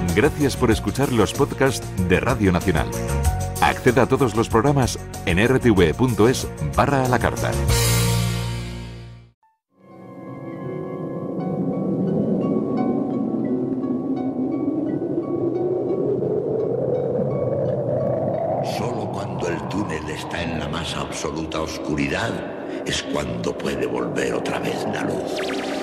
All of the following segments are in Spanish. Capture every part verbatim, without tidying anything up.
Gracias por escuchar los podcasts de Radio Nacional. Acceda a todos los programas en r t v punto es barra a la carta. Solo cuando el túnel está en la más absoluta oscuridad es cuando puede volver otra vez la luz.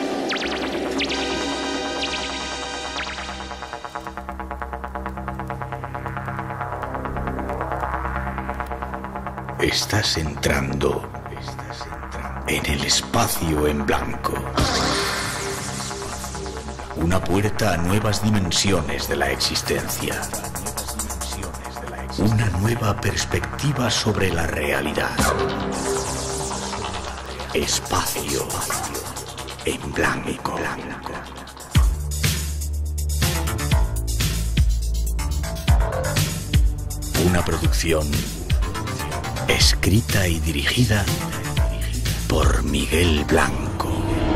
Estás entrando en el espacio en blanco. Una puerta a nuevas dimensiones de la existencia. Una nueva perspectiva sobre la realidad. Espacio en blanco. Una producción escrita y dirigida por Miguel Blanco.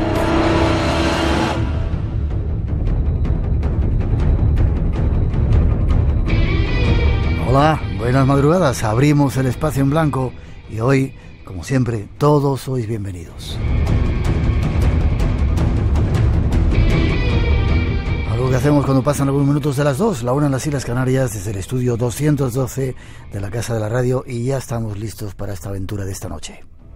Hola, buenas madrugadas. Abrimos el espacio en blanco y hoy, como siempre, todos sois bienvenidos. Algo que hacemos cuando pasan algunos minutos de las dos, la una en las Islas Canarias, desde el estudio doscientos doce de la Casa de la Radio, y ya estamos listos para esta aventura de esta noche.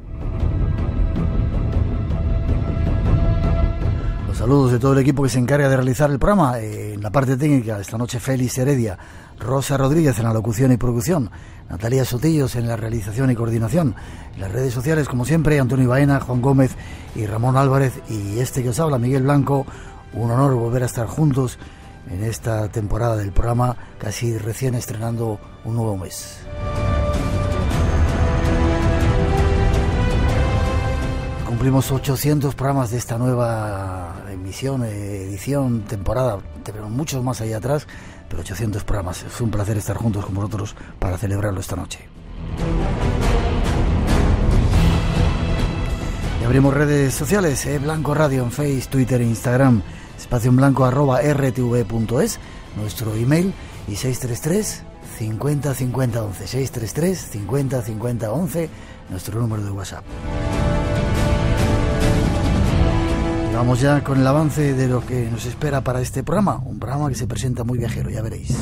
Los saludos de todo el equipo que se encarga de realizar el programa. Eh, en la parte técnica, esta noche Félix Heredia, Rosa Rodríguez en la locución y producción, Natalia Sotillos en la realización y coordinación. En las redes sociales, como siempre, Antonio Baena, Juan Gómez y Ramón Álvarez, y este que os habla, Miguel Blanco. Un honor volver a estar juntos en esta temporada del programa, casi recién estrenando un nuevo mes. Cumplimos ochocientos programas de esta nueva emisión, edición, temporada. Tenemos muchos más allá atrás, pero ochocientos programas. Es un placer estar juntos con vosotros para celebrarlo esta noche. Y abrimos redes sociales, eh, Blanco Radio en Facebook, Twitter e Instagram, espacio en blanco arroba r t v punto es, nuestro email, y seis tres tres, cincuenta, cincuenta, once, seis tres tres, cincuenta, cincuenta, once, nuestro número de WhatsApp. Y vamos ya con el avance de lo que nos espera para este programa, un programa que se presenta muy viajero, ya veréis.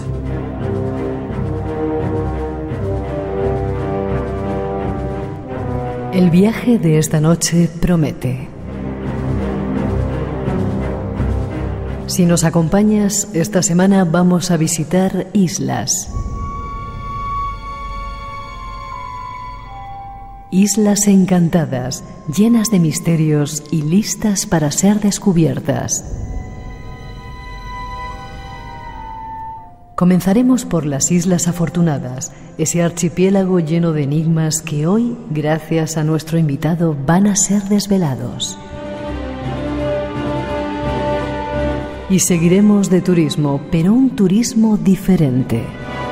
El viaje de esta noche promete. Si nos acompañas, esta semana vamos a visitar islas. Islas encantadas, llenas de misterios y listas para ser descubiertas. Comenzaremos por las Islas Afortunadas, ese archipiélago lleno de enigmas que hoy, gracias a nuestro invitado, van a ser desvelados. Y seguiremos de turismo, pero un turismo diferente.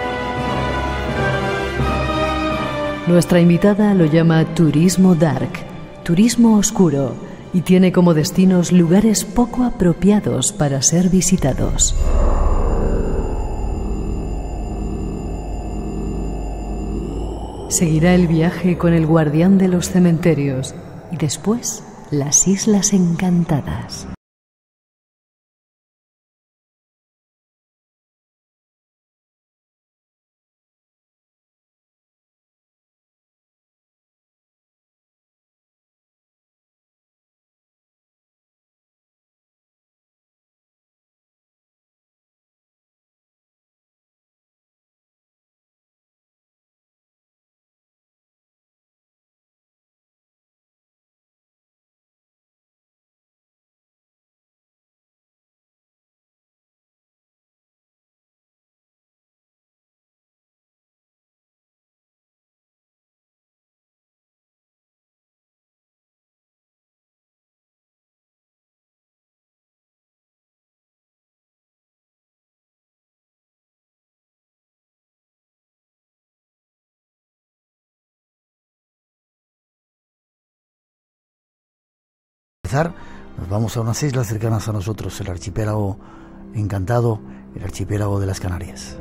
Nuestra invitada lo llama turismo dark, turismo oscuro, y tiene como destinos lugares poco apropiados para ser visitados. Seguirá el viaje con el guardián de los cementerios y después las Islas Encantadas. Nos vamos a unas islas cercanas a nosotros, el archipiélago encantado el archipiélago de las Canarias.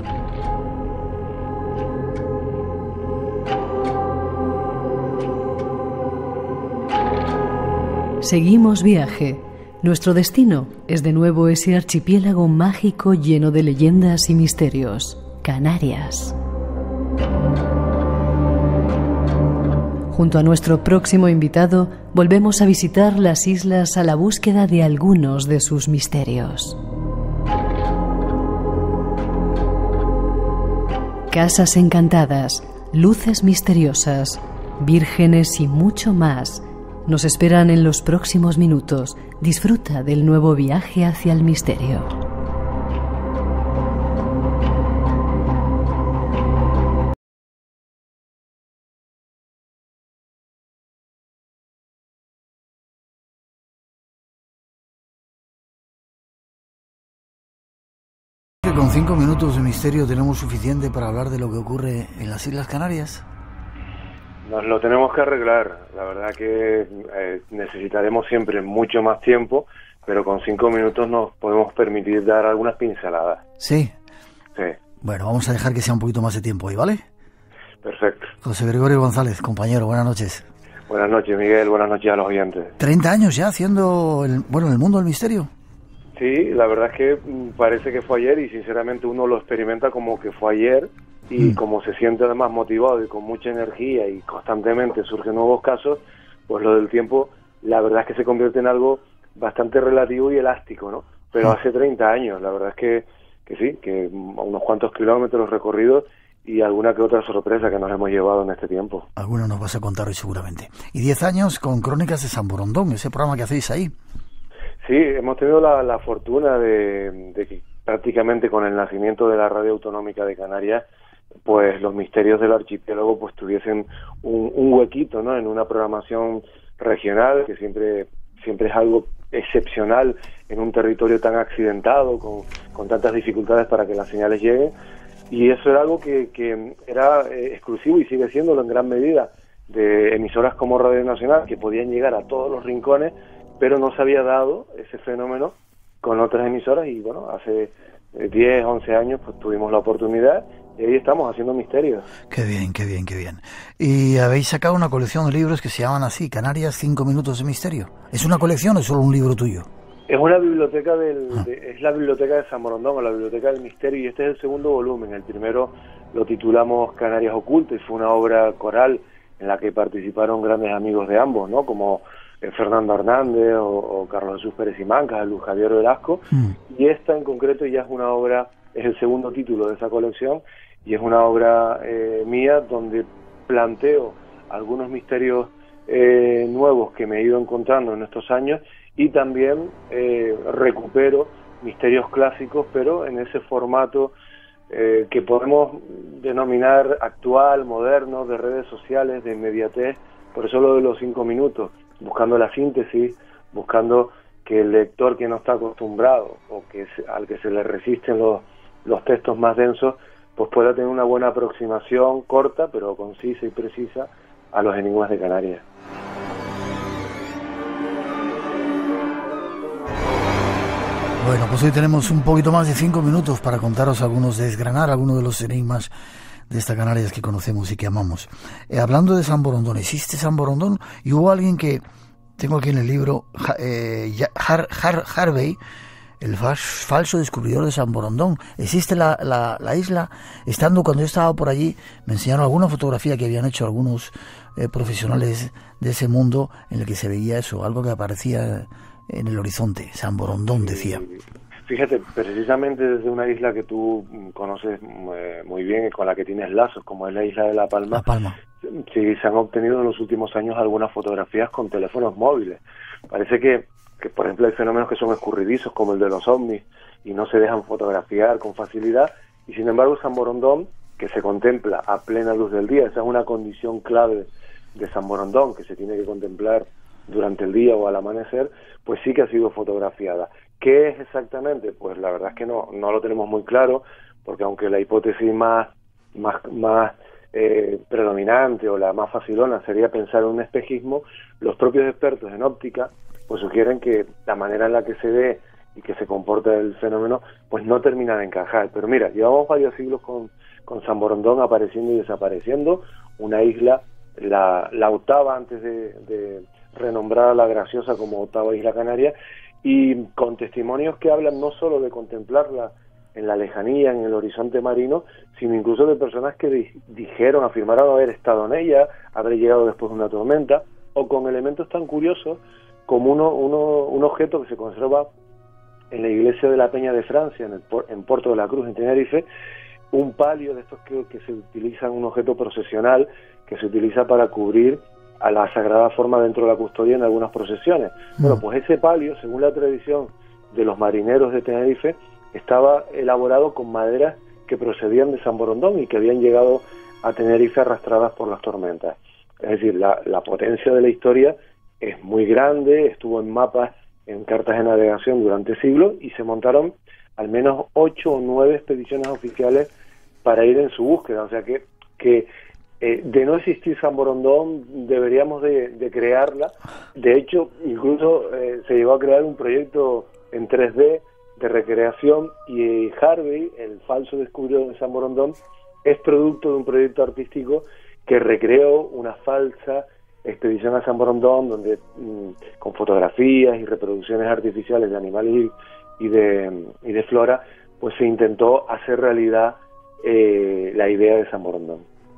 Seguimos viaje. Nuestro destino es de nuevo ese archipiélago mágico lleno de leyendas y misterios, Canarias. Junto a nuestro próximo invitado, volvemos a visitar las islas a la búsqueda de algunos de sus misterios. Casas encantadas, luces misteriosas, vírgenes y mucho más nos esperan en los próximos minutos. Disfruta del nuevo viaje hacia el misterio. ¿Con cinco minutos de misterio tenemos suficiente para hablar de lo que ocurre en las Islas Canarias? Nos lo tenemos que arreglar. La verdad que eh, necesitaremos siempre mucho más tiempo, pero con cinco minutos nos podemos permitir dar algunas pinceladas. ¿Sí? Sí. Bueno, vamos a dejar que sea un poquito más de tiempo ahí, ¿vale? Perfecto. José Gregorio González, compañero, buenas noches. Buenas noches, Miguel. Buenas noches a los oyentes. ¿treinta años ya haciendo, el, bueno, el mundo del misterio? Sí, la verdad es que parece que fue ayer y sinceramente uno lo experimenta como que fue ayer y mm. como se siente además motivado y con mucha energía y constantemente surgen nuevos casos, pues lo del tiempo la verdad es que se convierte en algo bastante relativo y elástico, ¿no? Pero mm. hace treinta años, la verdad es que, que sí, que unos cuantos kilómetros recorridos y alguna que otra sorpresa que nos hemos llevado en este tiempo. Algunos nos vas a contar hoy seguramente. Y diez años con Crónicas de San Borondón, ese programa que hacéis ahí. Sí, hemos tenido la, la fortuna de, de que prácticamente con el nacimiento de la Radio Autonómica de Canarias, pues los misterios del archipiélago pues tuviesen un, un huequito, ¿no? En una programación regional que siempre siempre es algo excepcional en un territorio tan accidentado, con, con tantas dificultades para que las señales lleguen, y eso era algo que, que era eh, exclusivo y sigue siéndolo en gran medida de emisoras como Radio Nacional, que podían llegar a todos los rincones, pero no se había dado ese fenómeno con otras emisoras y bueno, hace diez, once años pues tuvimos la oportunidad y ahí estamos haciendo misterios. Qué bien, qué bien, qué bien. Y habéis sacado una colección de libros que se llaman así, Canarias, cinco minutos de misterio. ¿Es una colección o es solo un libro tuyo? Es una biblioteca del, ah. de, es la biblioteca de San Borondón, o la biblioteca del misterio, y este es el segundo volumen. El primero lo titulamos Canarias Ocultas y fue una obra coral en la que participaron grandes amigos de ambos, ¿no? Como Fernando Hernández o, o Carlos Jesús Pérez Simancas, Luz Javier Velasco, mm. y esta en concreto ya es una obra, es el segundo título de esa colección, y es una obra eh, mía donde planteo algunos misterios eh, nuevos que me he ido encontrando en estos años, y también eh, recupero misterios clásicos, pero en ese formato eh, que podemos denominar actual, moderno, de redes sociales, de inmediatez, por eso lo de los cinco minutos, buscando la síntesis, buscando que el lector que no está acostumbrado o que se, al que se le resisten los, los textos más densos, pues pueda tener una buena aproximación corta, pero concisa y precisa, a los enigmas de Canarias. Bueno, pues hoy tenemos un poquito más de cinco minutos para contaros algunos, desgranar algunos de los enigmas de esta Canarias que conocemos y que amamos. Eh, hablando de San Borondón, ¿existe San Borondón? Y hubo alguien que, tengo aquí en el libro, eh, Har, Har, Harvey, el fas, falso descubridor de San Borondón. ¿Existe la, la, la isla? Estando, cuando yo estaba por allí, me enseñaron alguna fotografía que habían hecho algunos eh, profesionales de ese mundo en el que se veía eso, algo que aparecía en el horizonte. San Borondón, decía. Fíjate, precisamente desde una isla que tú conoces eh, muy bien y con la que tienes lazos, como es la isla de La Palma, La Palma. Sí, se han obtenido en los últimos años algunas fotografías con teléfonos móviles. Parece que, que, por ejemplo, hay fenómenos que son escurridizos, como el de los ovnis, y no se dejan fotografiar con facilidad, y sin embargo San Borondón, que se contempla a plena luz del día, esa es una condición clave de San Borondón, que se tiene que contemplar durante el día o al amanecer, pues sí que ha sido fotografiada. ¿Qué es exactamente? Pues la verdad es que no, no lo tenemos muy claro, porque aunque la hipótesis más, más, más eh, predominante o la más facilona sería pensar en un espejismo, los propios expertos en óptica pues sugieren que la manera en la que se ve y que se comporta el fenómeno, pues no termina de encajar. Pero mira, llevamos varios siglos con, con San Borondón apareciendo y desapareciendo, una isla, la, la octava antes de, de renombrar a La Graciosa como octava isla canaria, y con testimonios que hablan no solo de contemplarla en la lejanía, en el horizonte marino, sino incluso de personas que di dijeron, afirmaron haber estado en ella, haber llegado después de una tormenta, o con elementos tan curiosos como uno, uno, un objeto que se conserva en la iglesia de la Peña de Francia, en, el, en Puerto de la Cruz, en Tenerife, un palio de estos que, que se utiliza, un objeto procesional que se utiliza para cubrir a la Sagrada Forma dentro de la custodia en algunas procesiones. Mm. Bueno, pues ese palio, según la tradición de los marineros de Tenerife, estaba elaborado con maderas que procedían de San Borondón y que habían llegado a Tenerife arrastradas por las tormentas. Es decir, la, la potencia de la historia es muy grande, estuvo en mapas, en cartas de navegación durante siglos, y se montaron al menos ocho o nueve expediciones oficiales para ir en su búsqueda. O sea que, que eh, de no existir San Borondón deberíamos de, de crearla. De hecho, incluso eh, se llegó a crear un proyecto en tres D de recreación, y Harvey, el falso descubridor de San Borondón, es producto de un proyecto artístico que recreó una falsa expedición a San Borondón, donde mmm, con fotografías y reproducciones artificiales de animales y, y, de, y de flora, pues se intentó hacer realidad eh, la idea de San Borondón.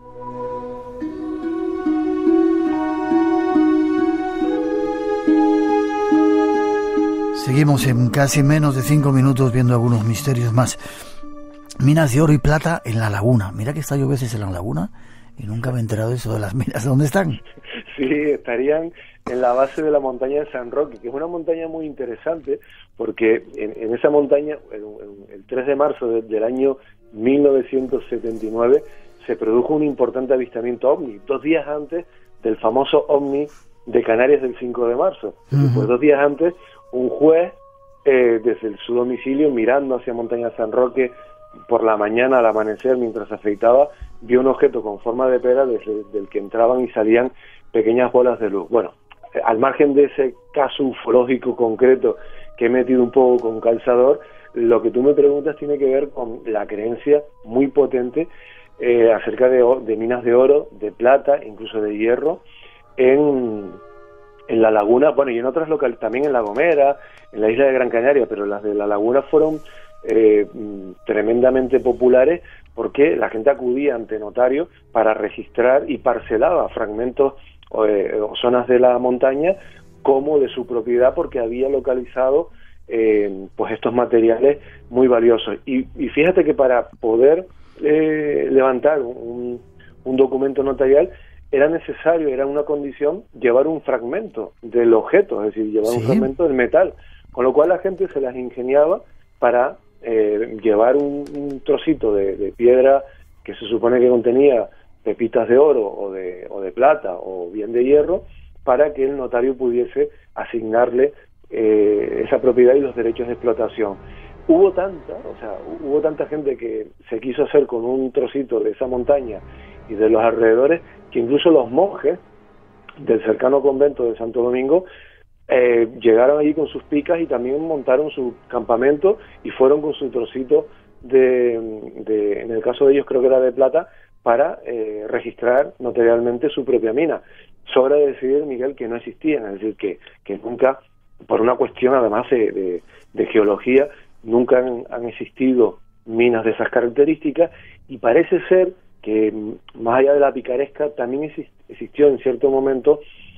Seguimos en casi menos de cinco minutos viendo algunos misterios más. Minas de oro y plata en la laguna. Mira que está yo veces en la laguna y nunca me he enterado de eso de las minas. ¿Dónde están? Sí, estarían en la base de la montaña de San Roque, que es una montaña muy interesante, porque en, en esa montaña, el, el tres de marzo de, del año mil novecientos setenta y nueve, se produjo un importante avistamiento ovni, dos días antes del famoso ovni de Canarias del cinco de marzo. Uh-huh. Pues dos días antes, un juez, eh, desde el, su domicilio, mirando hacia Montaña San Roque, por la mañana al amanecer, mientras afeitaba, vio un objeto con forma de pera desde del que entraban y salían pequeñas bolas de luz. Bueno, al margen de ese caso ufológico concreto que he metido un poco con calzador, lo que tú me preguntas tiene que ver con la creencia muy potente eh, acerca de, de minas de oro, de plata, incluso de hierro, en, en la laguna, bueno, y en otras localidades, también en La Gomera, en la isla de Gran Canaria, pero las de la laguna fueron eh, tremendamente populares porque la gente acudía ante notario para registrar y parcelaba fragmentos o, eh, o zonas de la montaña como de su propiedad, porque había localizado eh, pues estos materiales muy valiosos. Y, y fíjate que para poder eh, levantar un, un documento notarial era necesario, era una condición, llevar un fragmento del objeto, es decir, llevar ¿Sí? un fragmento del metal, con lo cual la gente se las ingeniaba para eh, llevar un, un trocito de, de piedra que se supone que contenía pepitas de oro o de, o de plata o bien de hierro, para que el notario pudiese asignarle eh, esa propiedad y los derechos de explotación. Hubo tanta, o sea, hubo tanta gente que se quiso hacer con un trocito de esa montaña y de los alrededores, que incluso los monjes del cercano convento de Santo Domingo eh, llegaron allí con sus picas y también montaron su campamento y fueron con su trocito de, de en el caso de ellos creo que era de plata, para eh, registrar notarialmente su propia mina. Sobra decir, Miguel, que no existían, es decir, que, que nunca, por una cuestión además de, de, de geología, nunca han, han existido minas de esas características, y parece ser que más allá de la picaresca también existió en cierto momento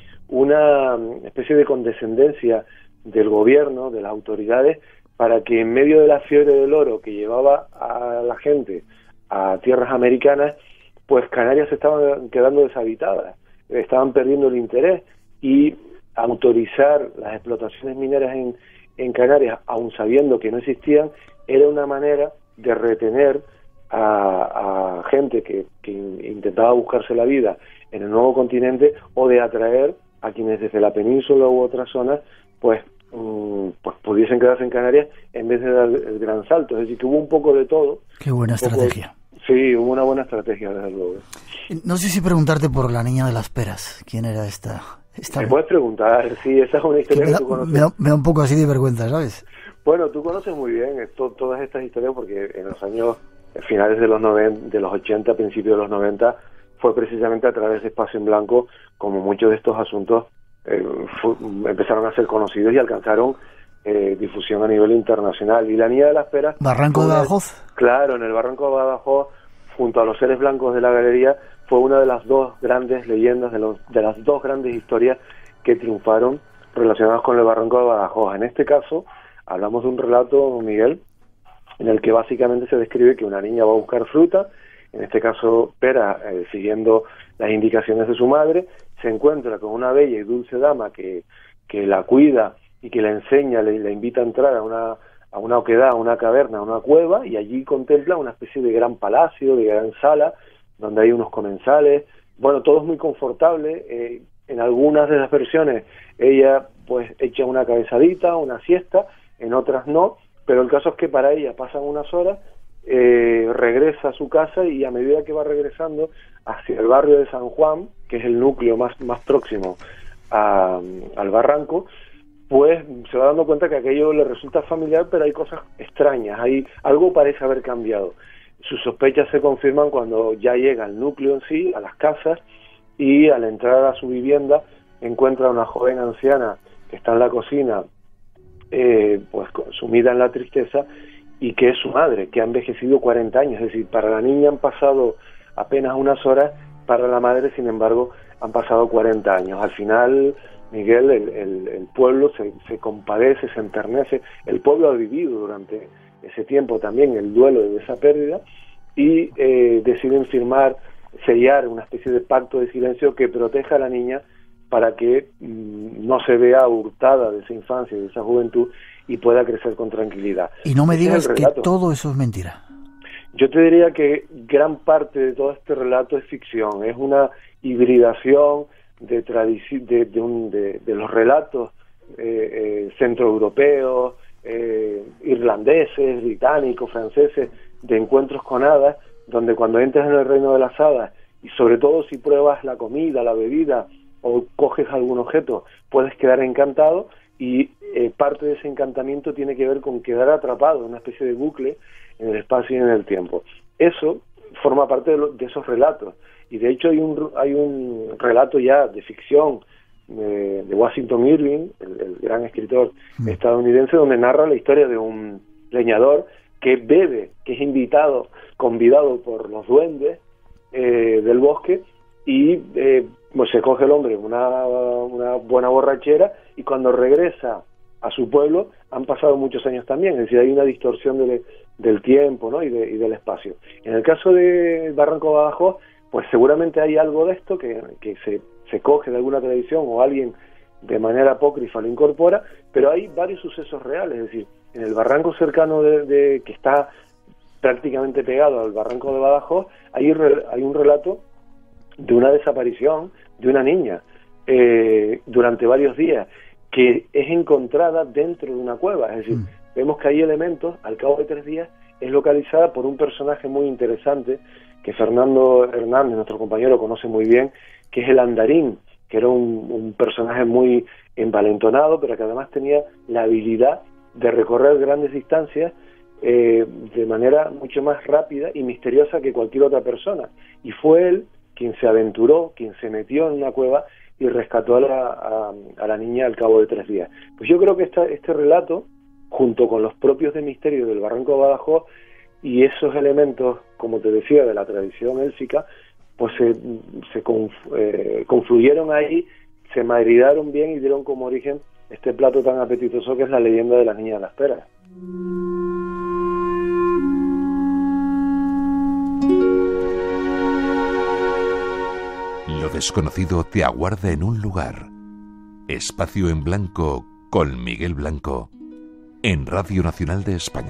una especie de condescendencia del gobierno, de las autoridades, para que en medio de la fiebre del oro que llevaba a la gente a tierras americanas, pues Canarias se estaban quedando deshabitadas, estaban perdiendo el interés, y autorizar las explotaciones mineras en, en Canarias, aun sabiendo que no existían, era una manera de retener a, a gente que, que intentaba buscarse la vida en el nuevo continente, o de atraer a quienes desde la península u otras zonas pues, um, pues pudiesen quedarse en Canarias en vez de dar el gran salto. Es decir, que hubo un poco de todo. Qué buena estrategia. De, sí, hubo una buena estrategia, desde luego. No sé si preguntarte por la niña de las peras. ¿Quién era esta? esta... Me puedes preguntar, sí, esa es una historia que, que, que tú conoces. Me da, me da un poco así de vergüenza, ¿sabes? Bueno, tú conoces muy bien esto, todas estas historias porque en los años finales de los noventa, de los ochenta, principios de los noventa, fue precisamente a través de Espacio en Blanco como muchos de estos asuntos eh, fue, empezaron a ser conocidos y alcanzaron eh, difusión a nivel internacional. Y La Niña de la Espera... ¿Barranco de Badajoz? Claro, en el Barranco de Badajoz, junto a los seres blancos de la galería, fue una de las dos grandes leyendas, de, los, de las dos grandes historias que triunfaron relacionadas con el Barranco de Badajoz. En este caso, hablamos de un relato, Miguel, en el que básicamente se describe que una niña va a buscar fruta, en este caso pera, eh, siguiendo las indicaciones de su madre, se encuentra con una bella y dulce dama que, que la cuida y que la enseña, le, le invita a entrar a una, a una oquedad, a una caverna, a una cueva, y allí contempla una especie de gran palacio, de gran sala, donde hay unos comensales, bueno, todo es muy confortable. Eh, en algunas de las versiones ella pues echa una cabezadita, una siesta, en otras no, pero el caso es que para ella pasan unas horas, eh, regresa a su casa y a medida que va regresando hacia el barrio de San Juan, que es el núcleo más, más próximo a, al barranco, pues se va dando cuenta que aquello le resulta familiar, pero hay cosas extrañas, hay, algo parece haber cambiado. Sus sospechas se confirman cuando ya llega al núcleo en sí, a las casas, y al entrar a su vivienda encuentra a una joven anciana que está en la cocina, eh, pues sumida en la tristeza, y que es su madre, que ha envejecido cuarenta años, es decir, para la niña han pasado apenas unas horas, para la madre, sin embargo, han pasado cuarenta años. Al final, Miguel, el, el, el pueblo se, se compadece, se enternece, el pueblo ha vivido durante ese tiempo también el duelo de esa pérdida, y eh, deciden firmar, sellar una especie de pacto de silencio que proteja a la niña para que mmm, no se vea hurtada de esa infancia y de esa juventud y pueda crecer con tranquilidad. Y no me digas que todo eso es mentira. Yo te diría que gran parte de todo este relato es ficción, es una hibridación de, tradici- de, de, un, de, de los relatos eh, eh, centroeuropeos, eh, irlandeses, británicos, franceses, de encuentros con hadas, donde cuando entras en el reino de las hadas, y sobre todo si pruebas la comida, la bebida, o coges algún objeto, puedes quedar encantado, y eh, parte de ese encantamiento tiene que ver con quedar atrapado en una especie de bucle en el espacio y en el tiempo. Eso forma parte de, lo, de esos relatos, y de hecho hay un, hay un relato ya de ficción eh, de Washington Irving, el, el gran escritor mm. estadounidense, donde narra la historia de un leñador que bebe, que es invitado, convidado por los duendes eh, del bosque, y eh, pues se coge el hombre una, una buena borrachera, y cuando regresa a su pueblo han pasado muchos años también, es decir, hay una distorsión del, del tiempo, ¿no? y, de, y del espacio. En el caso de Barranco de Badajoz, pues seguramente hay algo de esto que, que se, se coge de alguna tradición o alguien de manera apócrifa lo incorpora, pero hay varios sucesos reales, es decir, en el barranco cercano de, de que está prácticamente pegado al Barranco de Badajoz, hay, hay un relato de una desaparición de una niña eh, durante varios días, que es encontrada dentro de una cueva, es decir, mm. vemos que hay elementos, al cabo de tres días, es localizada por un personaje muy interesante, que Fernando Hernández, nuestro compañero, conoce muy bien, que es el Andarín, que era un, un personaje muy envalentonado, pero que además tenía la habilidad de recorrer grandes distancias eh, de manera mucho más rápida y misteriosa que cualquier otra persona. Y fue él quien se aventuró, quien se metió en una cueva y rescató a la, a, a la niña al cabo de tres días. Pues yo creo que esta, este relato, junto con los propios de misterio del Barranco de Badajoz y esos elementos, como te decía, de la tradición élfica, pues se, se conf, eh, confluyeron ahí, se maridaron bien y dieron como origen este plato tan apetitoso que es la leyenda de la Niña de la Espera. Lo desconocido te aguarda en un lugar. Espacio en Blanco con Miguel Blanco en Radio Nacional de España.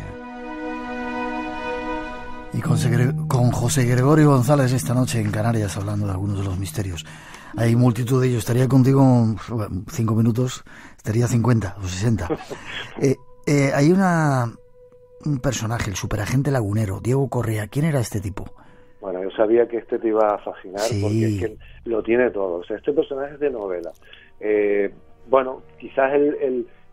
Y con, con José Gregorio González esta noche en Canarias, hablando de algunos de los misterios. Hay multitud de ellos. Estaría contigo cinco minutos, estaría cincuenta o sesenta. Eh, eh, hay una un personaje, el superagente lagunero, Diego Correa. ¿Quién era este tipo? Bueno, yo sabía que este te iba a fascinar, sí, porque es que lo tiene todo. O sea, este personaje es de novela. Eh, bueno, quizás el, el,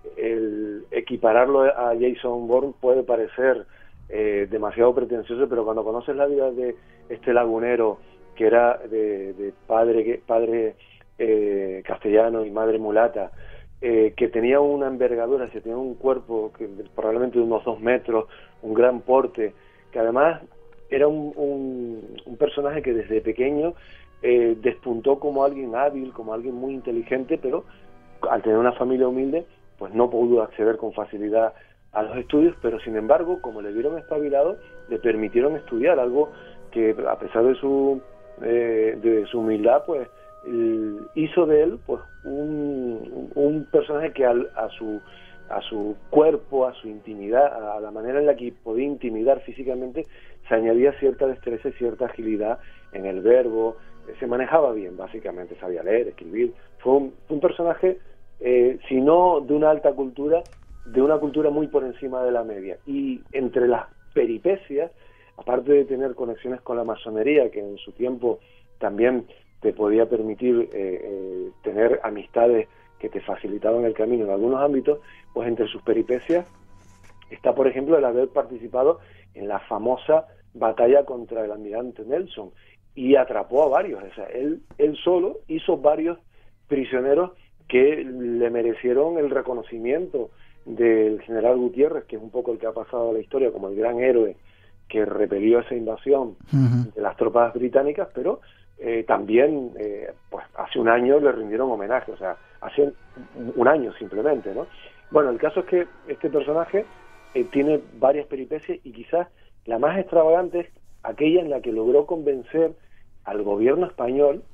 el equipararlo a Jason Bourne puede parecer eh, demasiado pretencioso, pero cuando conoces la vida de este lagunero, que era de, de padre, padre eh, castellano y madre mulata, eh, que tenía una envergadura, que tenía un cuerpo que probablemente de unos dos metros, un gran porte, que además era un, un, un personaje que desde pequeño eh, despuntó como alguien hábil, como alguien muy inteligente, pero al tener una familia humilde, pues no pudo acceder con facilidad a los estudios, pero sin embargo, como le vieron espabilado, le permitieron estudiar, algo que a pesar de su eh, de su humildad, pues el, hizo de él pues un, un personaje que al, a su a su cuerpo, a su intimidad, a la manera en la que podía intimidar físicamente, se añadía cierta destreza y cierta agilidad en el verbo, se manejaba bien, básicamente, sabía leer, escribir, fue un, fue un personaje, eh, si no de una alta cultura, de una cultura muy por encima de la media, y entre las peripecias, aparte de tener conexiones con la masonería, que en su tiempo también te podía permitir eh, eh, tener amistades que te facilitaban el camino en algunos ámbitos, pues entre sus peripecias está, por ejemplo, el haber participado en la famosa batalla contra el almirante Nelson, y atrapó a varios, o sea, él, él solo hizo varios prisioneros que le merecieron el reconocimiento del general Gutiérrez, que es un poco el que ha pasado a la historia como el gran héroe que repelió esa invasión uh-huh. de las tropas británicas, pero eh, también eh, pues hace un año le rindieron homenaje, o sea, hace un año simplemente, ¿no? Bueno, el caso es que este personaje eh, tiene varias peripecias, y quizás la más extravagante es aquella en la que logró convencer al gobierno español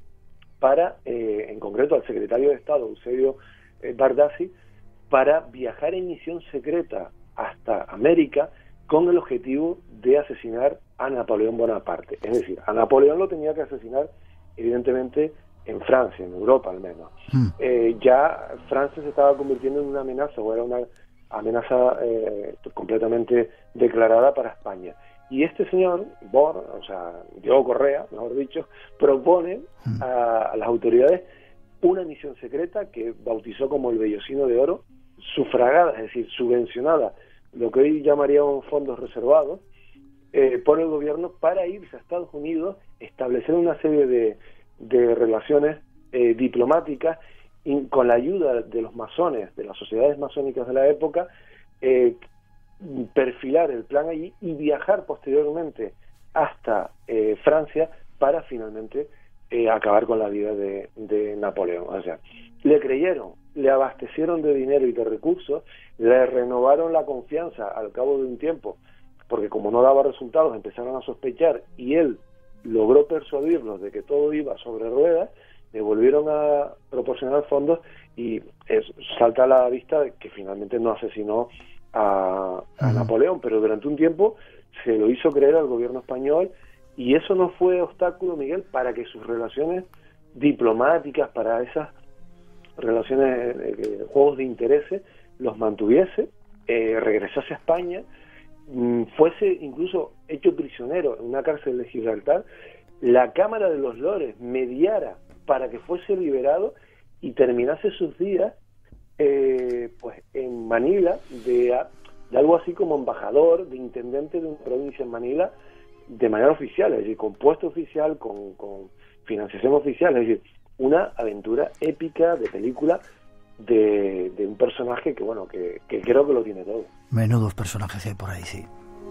para, eh, en concreto al secretario de Estado, Eusebio eh, Bardassi, para viajar en misión secreta hasta América con el objetivo de asesinar a Napoleón Bonaparte. Es decir, a Napoleón lo tenía que asesinar, evidentemente, en Francia, en Europa al menos. Mm. Eh, ya Francia se estaba convirtiendo en una amenaza, o era una amenaza eh, completamente declarada para España. Y este señor, Bourne, o sea, Diego Correa, mejor dicho, propone mm. a, a las autoridades una misión secreta que bautizó como el Vellocino de Oro, sufragada, es decir, subvencionada, lo que hoy llamaríamos fondos reservados, eh, por el gobierno, para irse a Estados Unidos, establecer una serie de, de relaciones eh, diplomáticas, y con la ayuda de los masones, de las sociedades masónicas de la época, eh, perfilar el plan allí y viajar posteriormente hasta eh, Francia para finalmente eh, acabar con la vida de, de Napoleón. O sea, le creyeron, le abastecieron de dinero y de recursos, le renovaron la confianza al cabo de un tiempo, porque como no daba resultados empezaron a sospechar, y él logró persuadirlos de que todo iba sobre ruedas, le volvieron a proporcionar fondos, y es, salta a la vista que finalmente no asesinó a, a Napoleón, pero durante un tiempo se lo hizo creer al gobierno español, y eso no fue obstáculo, Miguel, para que sus relaciones diplomáticas, para esas relaciones, eh, juegos de intereses, los mantuviese, eh, regresase a España, mmm, fuese incluso hecho prisionero en una cárcel de Gibraltar, la Cámara de los Lores mediara para que fuese liberado y terminase sus días eh, pues en Manila, de, de algo así como embajador, de intendente de una provincia en Manila, de manera oficial, es decir, con puesto oficial, con, con financiación oficial, es decir, una aventura épica de película de, de un personaje que, bueno, que, que creo que lo tiene todo. Menudos personajes hay por ahí, sí.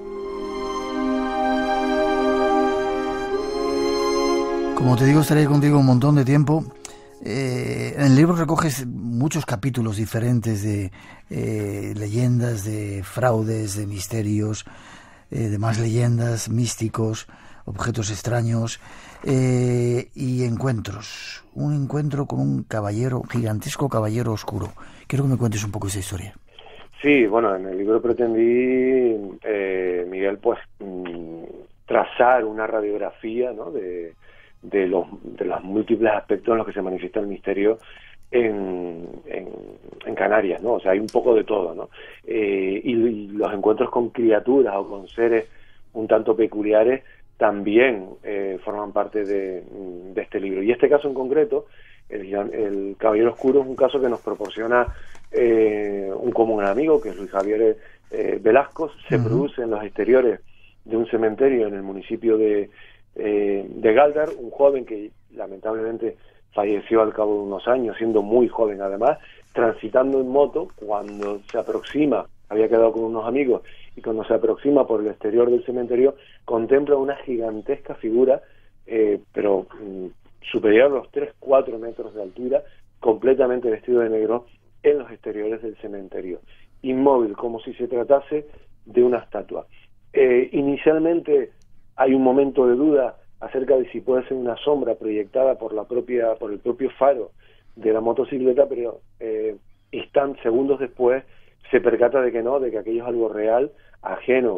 Como te digo, estaré contigo un montón de tiempo. Eh, en el libro recoges muchos capítulos diferentes de eh, leyendas, de fraudes, de misterios, eh, de más leyendas, místicos, objetos extraños eh, y encuentros. Un encuentro con un caballero, gigantesco caballero oscuro. Quiero que me cuentes un poco esa historia. Sí, bueno, en el libro pretendí, eh, Miguel, pues mmm, trazar una radiografía, ¿no?, de de los de los múltiples aspectos en los que se manifiesta el misterio en, en, en Canarias, ¿no? O sea, hay un poco de todo, ¿no? Eh, y, y los encuentros con criaturas o con seres un tanto peculiares también eh, forman parte de, de este libro. Y este caso en concreto, el, el Caballero Oscuro, es un caso que nos proporciona eh, un común amigo, que es Luis Javier eh, Velasco, se uh-huh. produce en los exteriores de un cementerio en el municipio de, eh, de Galdar, un joven que lamentablemente falleció al cabo de unos años, siendo muy joven además, transitando en moto, cuando se aproxima, había quedado con unos amigos, y cuando se aproxima por el exterior del cementerio, contempla una gigantesca figura, eh, pero mm, superior a los tres cuatro metros de altura, completamente vestido de negro, en los exteriores del cementerio, inmóvil, como si se tratase de una estatua. Eh, inicialmente hay un momento de duda acerca de si puede ser una sombra proyectada por la propia por el propio faro de la motocicleta, pero eh, instantes, segundos después se percata de que no, de que aquello es algo real, ajeno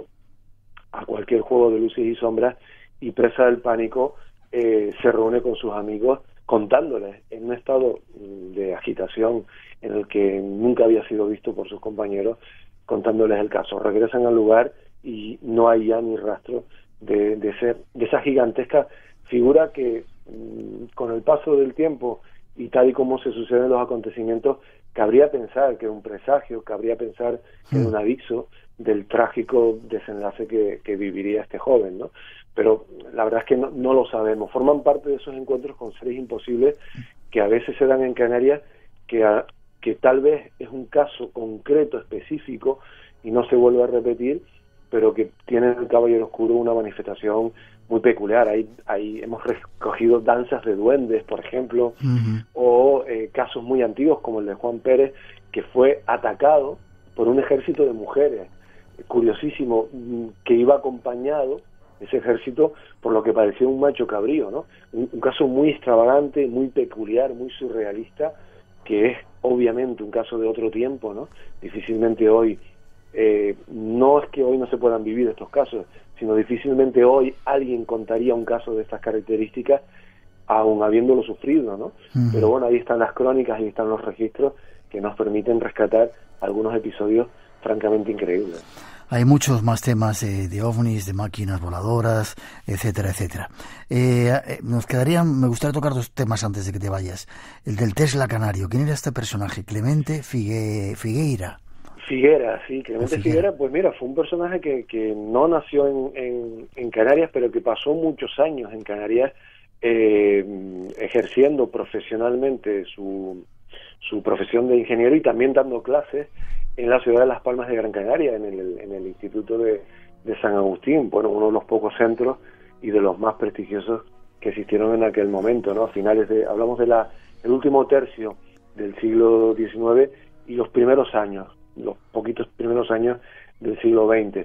a cualquier juego de luces y sombras, y presa del pánico eh, se reúne con sus amigos contándoles en un estado de agitación en el que nunca había sido visto por sus compañeros, contándoles el caso. Regresan al lugar y no hay ya ni rastro de, de, ser, de esa gigantesca figura que mmm, con el paso del tiempo y tal y como se suceden los acontecimientos, cabría pensar que era un presagio, cabría pensar que era un aviso del trágico desenlace que, que viviría este joven, ¿no? Pero la verdad es que no, no lo sabemos. Forman parte de esos encuentros con seres imposibles que a veces se dan en Canarias, que, a, que tal vez es un caso concreto, específico, y no se vuelve a repetir, pero que tiene en el Caballero Oscuro una manifestación muy peculiar. Hay, hay, hemos recogido danzas de duendes, por ejemplo, uh-huh. o eh, casos muy antiguos como el de Juan Pérez, que fue atacado por un ejército de mujeres, curiosísimo, que iba acompañado ese ejército por lo que parecía un macho cabrío, ¿no? Un, un caso muy extravagante, muy peculiar, muy surrealista, que es obviamente un caso de otro tiempo, ¿no? Difícilmente hoy, eh, no es que hoy no se puedan vivir estos casos, sino difícilmente hoy alguien contaría un caso de estas características, aun habiéndolo sufrido, ¿no? Uh-huh. Pero bueno, ahí están las crónicas, ahí están los registros que nos permiten rescatar algunos episodios francamente increíbles. Hay muchos más temas eh, de ovnis, de máquinas voladoras, etcétera, etcétera. Eh, eh, nos quedarían, me gustaría tocar dos temas antes de que te vayas. El del Tesla canario. ¿Quién era este personaje? Clemente Figue, Figueira. Figuera, sí, Clemente Figuera. Figuera, pues mira, fue un personaje que, que no nació en, en, en Canarias, pero que pasó muchos años en Canarias eh, ejerciendo profesionalmente su, su profesión de ingeniero y también dando clases en la ciudad de Las Palmas de Gran Canaria, en el, en el Instituto de, de San Agustín, bueno, uno de los pocos centros y de los más prestigiosos que existieron en aquel momento, ¿no? A finales de, hablamos de la, el último tercio del siglo diecinueve y los primeros años, los poquitos primeros años del siglo veinte.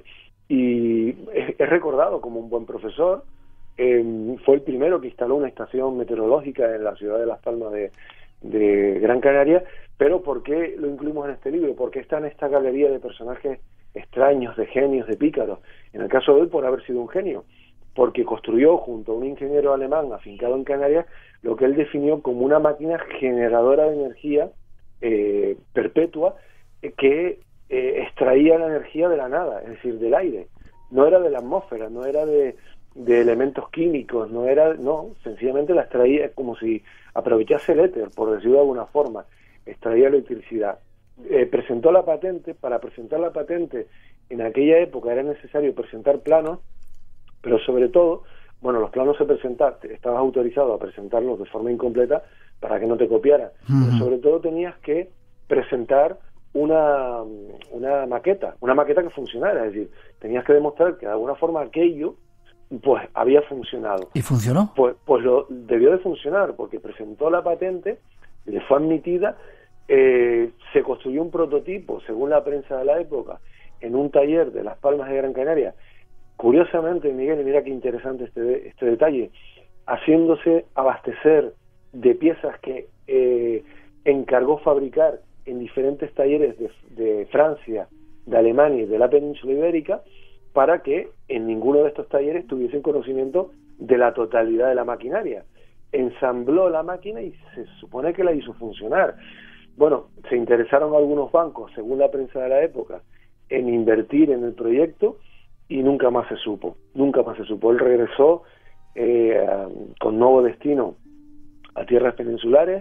Y es, es recordado como un buen profesor, eh, fue el primero que instaló una estación meteorológica en la ciudad de Las Palmas de, de Gran Canaria. Pero ¿por qué lo incluimos en este libro? ¿Por qué está en esta galería de personajes extraños, de genios, de pícaros? En el caso de él, por haber sido un genio, porque construyó junto a un ingeniero alemán afincado en Canarias lo que él definió como una máquina generadora de energía eh, perpetua eh, que eh, extraía la energía de la nada, es decir, del aire. No era de la atmósfera, no era de, de elementos químicos, no era, no, sencillamente la extraía como si aprovechase el éter, por decirlo de alguna forma. Extraía electricidad. Eh, presentó la patente. Para presentar la patente en aquella época era necesario presentar planos, pero sobre todo, bueno, los planos se presentaban, estabas autorizado a presentarlos de forma incompleta para que no te copiaran, uh-huh. pero sobre todo tenías que presentar una, una maqueta, una maqueta que funcionara, es decir, tenías que demostrar que de alguna forma aquello pues había funcionado. ¿Y funcionó? Pues, pues lo debió de funcionar, porque presentó la patente, le fue admitida, eh, se construyó un prototipo, según la prensa de la época, en un taller de Las Palmas de Gran Canaria. Curiosamente, Miguel, y mira qué interesante este, este detalle, haciéndose abastecer de piezas que eh, encargó fabricar en diferentes talleres de, de Francia, de Alemania y de la península ibérica, para que en ninguno de estos talleres tuviesen conocimiento de la totalidad de la maquinaria. Ensambló la máquina y se supone que la hizo funcionar. Bueno, se interesaron algunos bancos, según la prensa de la época, en invertir en el proyecto y nunca más se supo, nunca más se supo. Él regresó eh, con nuevo destino a tierras peninsulares,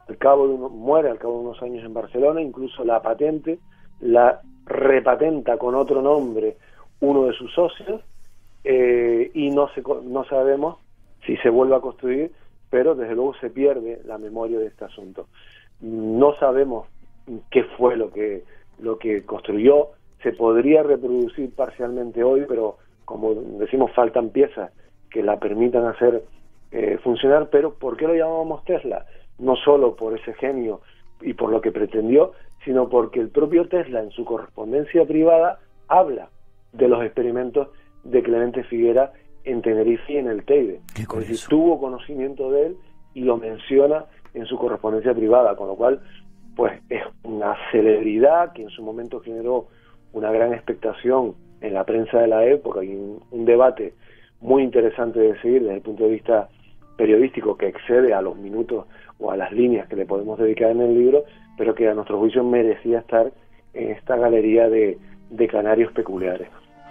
al cabo de uno, muere al cabo de unos años en Barcelona, incluso la patente la repatenta con otro nombre uno de sus socios, eh, y no, se, no sabemos si se vuelve a construir, pero desde luego se pierde la memoria de este asunto. No sabemos qué fue lo que, lo que construyó, se podría reproducir parcialmente hoy, pero como decimos, faltan piezas que la permitan hacer eh, funcionar. Pero ¿por qué lo llamábamos Tesla? No solo por ese genio y por lo que pretendió, sino porque el propio Tesla en su correspondencia privada habla de los experimentos de Clemente Figuera en Tenerife y en el Teide. Es decir, tuvo conocimiento de él y lo menciona en su correspondencia privada, con lo cual pues es una celebridad que en su momento generó una gran expectación en la prensa de la época y un, un debate muy interesante de seguir desde el punto de vista periodístico, que excede a los minutos o a las líneas que le podemos dedicar en el libro, pero que a nuestro juicio merecía estar en esta galería de, de canarios peculiares.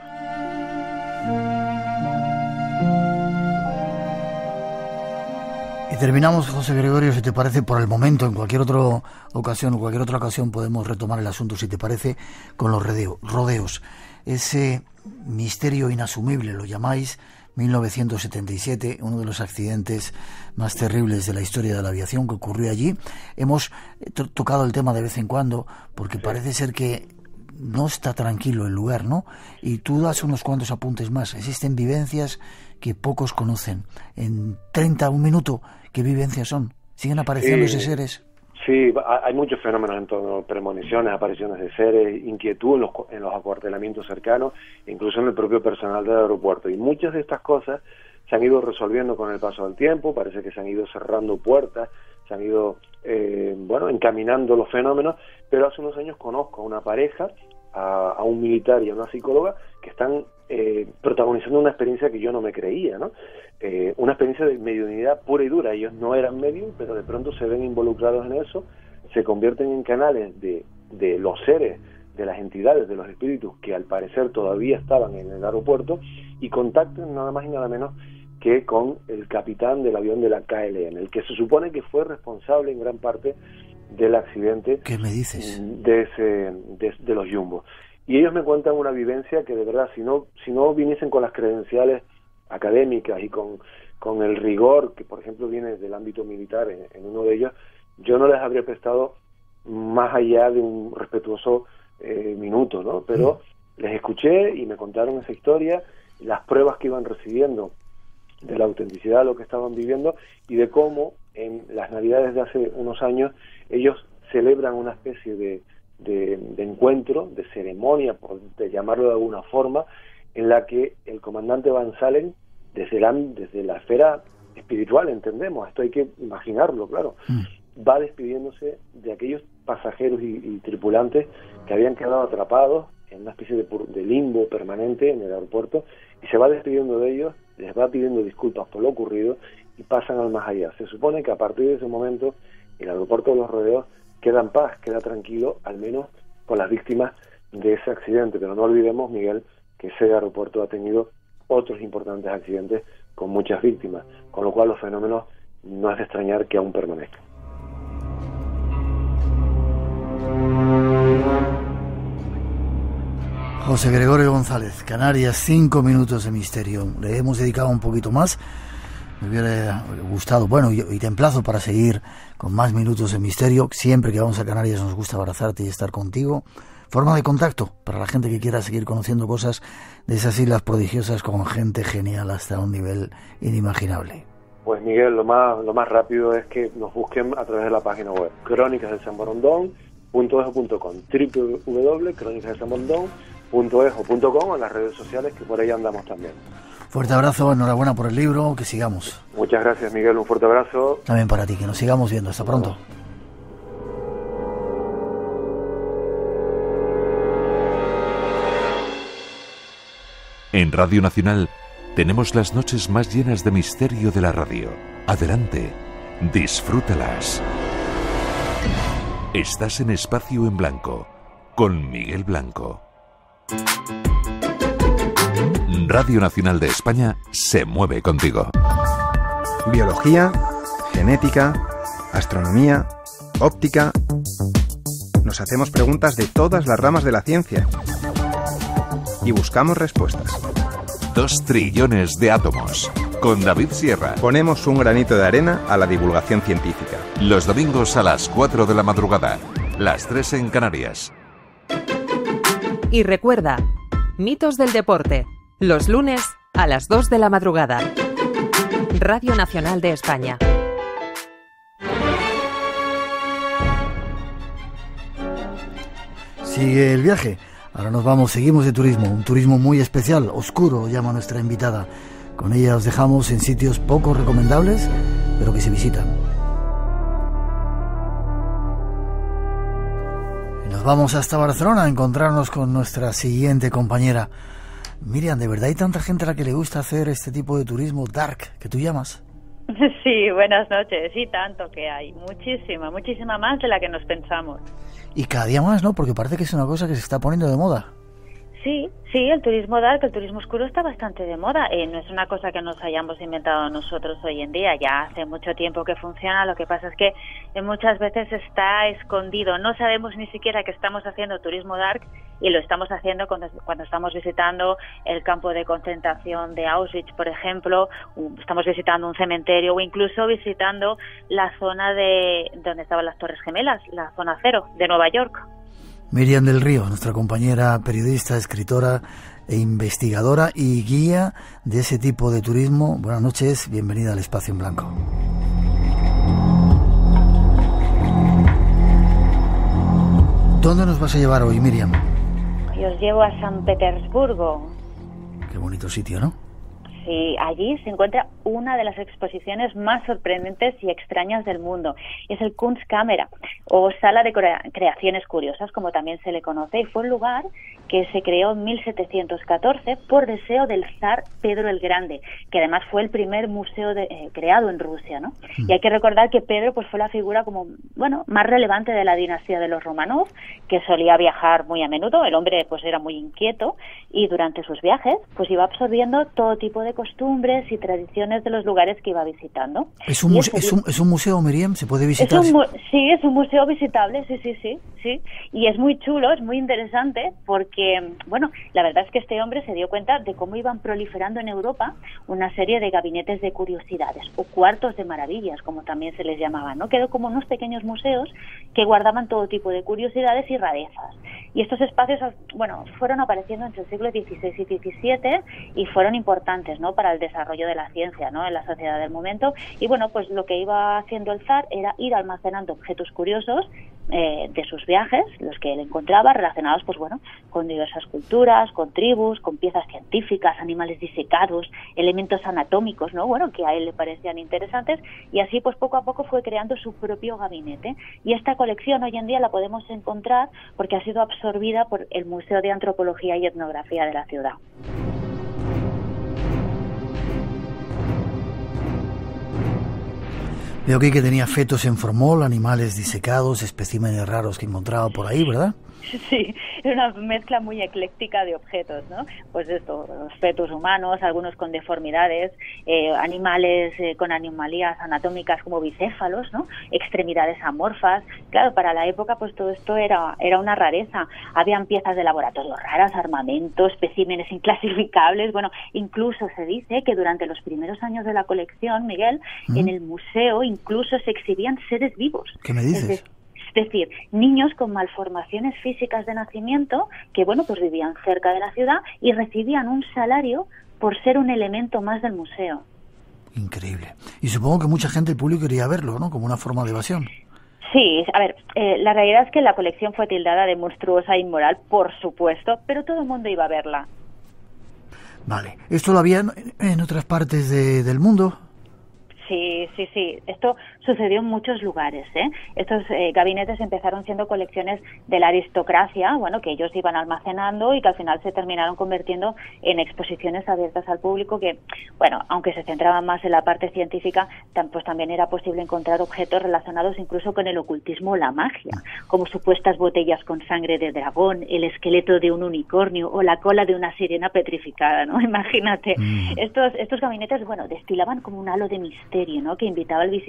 Y terminamos, José Gregorio, si te parece, por el momento. En cualquier otra ocasión o cualquier otra ocasión podemos retomar el asunto, si te parece, con los rodeo, rodeos. Ese misterio inasumible, lo llamáis, mil novecientos setenta y siete, uno de los accidentes más terribles de la historia de la aviación que ocurrió allí. Hemos to- tocado el tema de vez en cuando, porque parece ser que no está tranquilo el lugar, ¿no? Y tú das unos cuantos apuntes más. Existen vivencias que pocos conocen. En treinta, un minuto, ¿qué vivencias son? ¿Siguen apareciendo sí, esos seres? Sí, hay muchos fenómenos en torno a premoniciones, apariciones de seres, inquietud en los, en los acuartelamientos cercanos, incluso en el propio personal del aeropuerto. Y muchas de estas cosas se han ido resolviendo con el paso del tiempo, parece que se han ido cerrando puertas, se han ido, eh, bueno, encaminando los fenómenos, pero hace unos años conozco a una pareja, a, a un militar y a una psicóloga, que están eh, protagonizando una experiencia que yo no me creía, ¿no? Eh, una experiencia de mediunidad pura y dura. Ellos no eran medium, pero de pronto se ven involucrados en eso, se convierten en canales de, de los seres, de las entidades, de los espíritus que al parecer todavía estaban en el aeropuerto, y contactan nada más y nada menos que con el capitán del avión de la K L M, el que se supone que fue responsable en gran parte del accidente. ¿Qué me dices? De, ese, de, de los Jumbos. Y ellos me cuentan una vivencia que de verdad, si no, si no viniesen con las credenciales académicas y con, con el rigor que por ejemplo viene del ámbito militar en, en uno de ellos, yo no les habría prestado más allá de un respetuoso eh, minuto, ¿no? Pero mm. les escuché y me contaron esa historia, las pruebas que iban recibiendo de la autenticidad de lo que estaban viviendo y de cómo en las navidades de hace unos años ellos celebran una especie de, de, de encuentro, de ceremonia, por de llamarlo de alguna forma, en la que el comandante Van Salen, desde la, desde la esfera espiritual, entendemos, esto hay que imaginarlo, claro, mm. va despidiéndose de aquellos pasajeros y, y tripulantes que habían quedado atrapados en una especie de, de limbo permanente en el aeropuerto, y se va despidiendo de ellos, les va pidiendo disculpas por lo ocurrido y pasan al más allá. Se supone que a partir de ese momento el aeropuerto de Los Rodeos queda en paz, queda tranquilo, al menos con las víctimas de ese accidente, pero no olvidemos, Miguel, que ese aeropuerto ha tenido otros importantes accidentes con muchas víctimas, con lo cual los fenómenos no es de extrañar que aún permanezcan. José Gregorio González, Canarias, cinco minutos de misterio. Le hemos dedicado un poquito más. Me hubiera gustado, bueno, y, y te emplazo para seguir con más minutos de misterio. Siempre que vamos a Canarias nos gusta abrazarte y estar contigo. Forma de contacto para la gente que quiera seguir conociendo cosas de esas islas prodigiosas con gente genial hasta un nivel inimaginable. Pues Miguel, lo más lo más rápido es que nos busquen a través de la página web crónicas de San Borondón punto ejo punto com, doble u doble u doble u punto crónicas de San Borondón punto ejo punto com, o en las redes sociales, que por ahí andamos también. Fuerte abrazo, enhorabuena por el libro, que sigamos. Muchas gracias, Miguel, un fuerte abrazo. También para ti, que nos sigamos viendo. Hasta pronto. En Radio Nacional tenemos las noches más llenas de misterio de la radio. Adelante, disfrútalas. Estás en Espacio en Blanco, con Miguel Blanco. Radio Nacional de España se mueve contigo. Biología, genética, astronomía, óptica. Nos hacemos preguntas de todas las ramas de la ciencia y buscamos respuestas. Dos trillones de átomos. Con David Sierra. Ponemos un granito de arena a la divulgación científica. Los domingos a las cuatro de la madrugada. Las tres en Canarias. Y recuerda, Mitos del Deporte. Los lunes a las dos de la madrugada. Radio Nacional de España. Sigue el viaje. Ahora nos vamos, seguimos de turismo. Un turismo muy especial, oscuro, llama nuestra invitada. Con ella os dejamos en sitios poco recomendables, pero que se visitan. Y nos vamos hasta Barcelona a encontrarnos con nuestra siguiente compañera. Miriam, ¿de verdad hay tanta gente a la que le gusta hacer este tipo de turismo dark que tú llamas? Sí, buenas noches. Sí, tanto que hay. Muchísima, muchísima más de la que nos pensamos. Y cada día más, ¿no? Porque parece que es una cosa que se está poniendo de moda. Sí, sí, el turismo dark, el turismo oscuro está bastante de moda. Eh, no es una cosa que nos hayamos inventado nosotros hoy en día. Ya hace mucho tiempo que funciona. Lo que pasa es que eh, muchas veces está escondido. No sabemos ni siquiera que estamos haciendo turismo dark y lo estamos haciendo cuando, cuando estamos visitando el campo de concentración de Auschwitz, por ejemplo. Estamos visitando un cementerio o incluso visitando la zona de donde estaban las Torres Gemelas, la zona cero de Nueva York. Miriam del Río, nuestra compañera periodista, escritora e investigadora y guía de ese tipo de turismo. Buenas noches, bienvenida al Espacio en Blanco. ¿Dónde nos vas a llevar hoy, Miriam? Yo os llevo a San Petersburgo. Qué bonito sitio, ¿no? Sí, allí se encuentra una de las exposiciones más sorprendentes y extrañas del mundo. Es el Kunstkamera, o Sala de Creaciones Curiosas, como también se le conoce, y fue un lugar que se creó en mil setecientos catorce por deseo del zar Pedro el Grande, que además fue el primer museo de, eh, creado en Rusia, ¿no? Mm. Y hay que recordar que Pedro pues fue la figura como, bueno, más relevante de la dinastía de los Romanov, que solía viajar muy a menudo. El hombre pues era muy inquieto y durante sus viajes pues iba absorbiendo todo tipo de costumbres y tradiciones de los lugares que iba visitando. ¿Es un, muse- es un, es un museo, Miriam? ¿Se puede visitar? Es un mu- sí, es un museo visitable, sí, sí, sí, sí. Y es muy chulo, es muy interesante porque, bueno, la verdad es que este hombre se dio cuenta de cómo iban proliferando en Europa una serie de gabinetes de curiosidades o cuartos de maravillas, como también se les llamaba, ¿no? Quedó como unos pequeños museos que guardaban todo tipo de curiosidades y rarezas. Y estos espacios, bueno, fueron apareciendo entre el siglo dieciséis y diecisiete y fueron importantes, ¿no?, para el desarrollo de la ciencia, ¿no?, en la sociedad del momento. Y bueno, pues lo que iba haciendo el zar era ir almacenando objetos curiosos eh, de sus viajes, los que él encontraba, relacionados, pues bueno, con diversas culturas, con tribus, con piezas científicas, animales disecados, elementos anatómicos, ¿no?, bueno, que a él le parecían interesantes, y así pues poco a poco fue creando su propio gabinete. Y esta colección hoy en día la podemos encontrar porque ha sido absorbida por el Museo de Antropología y Etnografía de la ciudad. Veo aquí que tenía fetos en formol, animales disecados, especímenes raros que encontraba por ahí, ¿verdad? Sí, era una mezcla muy ecléctica de objetos, ¿no? Pues esto, los fetos humanos, algunos con deformidades, eh, animales eh, con anomalías anatómicas como bicéfalos, ¿no? Extremidades amorfas. Claro, para la época pues todo esto era, era una rareza. Habían piezas de laboratorio raras, armamento, especímenes inclasificables. Bueno, incluso se dice que durante los primeros años de la colección, Miguel, ¿Mm? en el museo incluso se exhibían seres vivos. ¿Qué me dices? Es Es decir, niños con malformaciones físicas de nacimiento que, bueno, pues vivían cerca de la ciudad y recibían un salario por ser un elemento más del museo. Increíble. Y supongo que mucha gente, el público, quería verlo, ¿no?, como una forma de evasión. Sí, a ver, eh, la realidad es que la colección fue tildada de monstruosa e inmoral, por supuesto, pero todo el mundo iba a verla. Vale. ¿Esto lo había en, en otras partes de, del mundo? Sí, sí, sí. Esto sucedió en muchos lugares, ¿eh? Estos eh, gabinetes empezaron siendo colecciones de la aristocracia, bueno, que ellos iban almacenando y que al final se terminaron convirtiendo en exposiciones abiertas al público que, bueno, aunque se centraban más en la parte científica, pues también era posible encontrar objetos relacionados incluso con el ocultismo o la magia, como supuestas botellas con sangre de dragón, el esqueleto de un unicornio o la cola de una sirena petrificada, ¿no? Imagínate. Mm. Estos, estos gabinetes, bueno, destilaban como un halo de misterio, ¿no?, que invitaba al visitante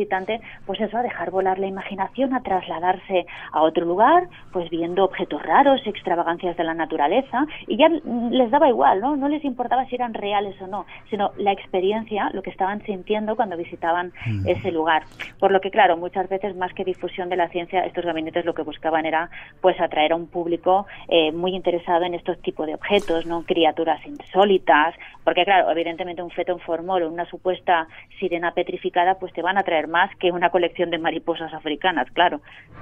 pues eso, a dejar volar la imaginación, a trasladarse a otro lugar, pues viendo objetos raros, extravagancias de la naturaleza, y ya les daba igual, ¿no? No les importaba si eran reales o no, sino la experiencia, lo que estaban sintiendo cuando visitaban mm. ese lugar. Por lo que, claro, muchas veces, más que difusión de la ciencia, estos gabinetes lo que buscaban era, pues, atraer a un público eh, muy interesado en estos tipos de objetos, ¿no? Criaturas insólitas, porque, claro, evidentemente un feto en formol o una supuesta sirena petrificada, pues te van a atraer más que una colección de mariposas africanas, claro.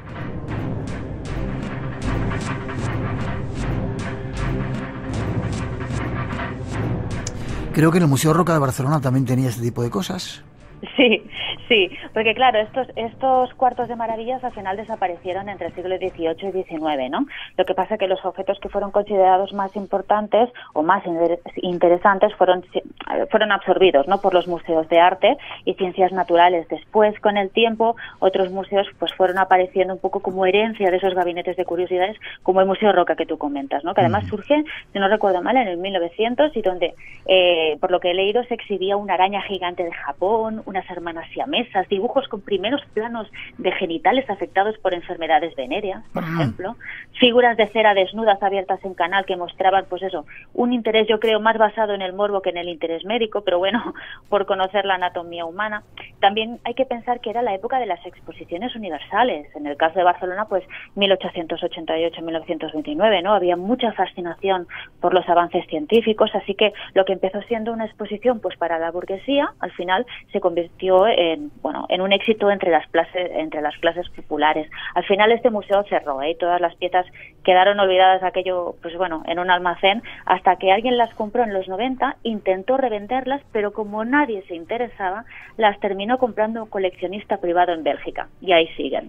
Creo que en el Museo Roca de Barcelona también tenía este tipo de cosas. Sí, sí, porque claro, estos estos cuartos de maravillas al final desaparecieron entre el siglo dieciocho y diecinueve, ¿no? Lo que pasa es que los objetos que fueron considerados más importantes o más interesantes fueron fueron absorbidos, ¿no?, por los museos de arte y ciencias naturales. Después, con el tiempo, otros museos pues fueron apareciendo un poco como herencia de esos gabinetes de curiosidades, como el Museo Roca que tú comentas, ¿no?, que además surge, si no recuerdo mal, en el mil novecientos, y donde, eh, por lo que he leído, se exhibía una araña gigante de Japón, unas hermanas siamesas, dibujos con primeros planos de genitales afectados por enfermedades venéreas, por uh-huh. ejemplo, figuras de cera desnudas abiertas en canal que mostraban, pues eso, un interés, yo creo, más basado en el morbo que en el interés médico, pero bueno, por conocer la anatomía humana. También hay que pensar que era la época de las exposiciones universales. En el caso de Barcelona, pues mil ochocientos ochenta y ocho a mil novecientos veintinueve, ¿no? Había mucha fascinación por los avances científicos, así que lo que empezó siendo una exposición pues para la burguesía, al final se convirtió en, bueno, en un éxito entre las clases, entre las clases populares. Al final este museo cerró, ¿eh? Y todas las piezas quedaron olvidadas, aquello, pues bueno, en un almacén, hasta que alguien las compró en los noventa, intentó revenderlas, pero como nadie se interesaba, las terminó comprando un coleccionista privado en Bélgica, y ahí siguen.